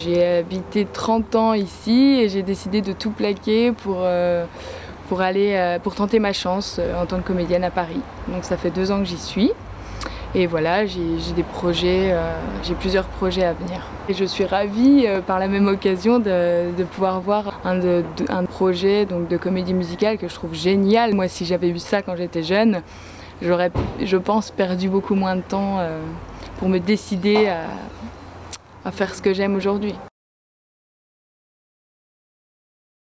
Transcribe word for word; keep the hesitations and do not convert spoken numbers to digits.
J'ai habité trente ans ici et j'ai décidé de tout plaquer pour, euh, pour, aller, euh, pour tenter ma chance en tant que comédienne à Paris. Donc ça fait deux ans que j'y suis. Et voilà, j'ai des projets, euh, j'ai plusieurs projets à venir. Et je suis ravie euh, par la même occasion de, de pouvoir voir un, de, de, un projet donc, de comédie musicale que je trouve génial. Moi, si j'avais eu ça quand j'étais jeune, j'aurais, je pense, perdu beaucoup moins de temps euh, pour me décider à, à faire ce que j'aime aujourd'hui.